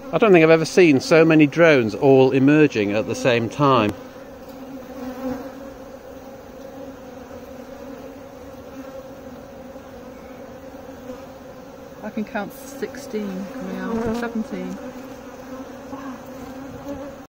I don't think I've ever seen so many drones all emerging at the same time. I can count 16 coming out, 17.